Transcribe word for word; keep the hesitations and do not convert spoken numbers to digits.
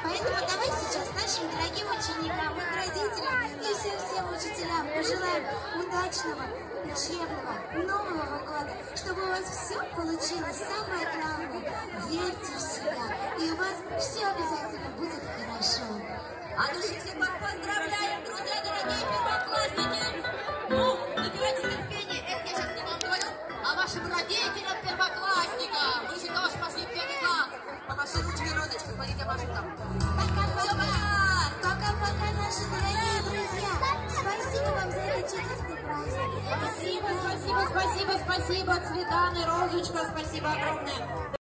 Поэтому давай сейчас нашим дорогим ученикам, их родителям и всем-всем учителям пожелаем удачного, учебного, Нового года, чтобы у вас все получилось. Самое главное, верьте в себя, и у вас все обязательно будет хорошо. А души всех вас поздравляем, друзья, дорогие первоклассники! Ну, набирайте терпение, это я сейчас не вам говорю, а вашим родителям первоклассникам. Вы же тоже пошли в первый класс. Помаши ручкой, розочкой, смотрите, машу там. Пока-пока! Пока-пока, наши дорогие друзья! Спасибо вам за этот чудесный праздник! Спасибо, спасибо, спасибо, спасибо, Цветана, Розочка, спасибо огромное.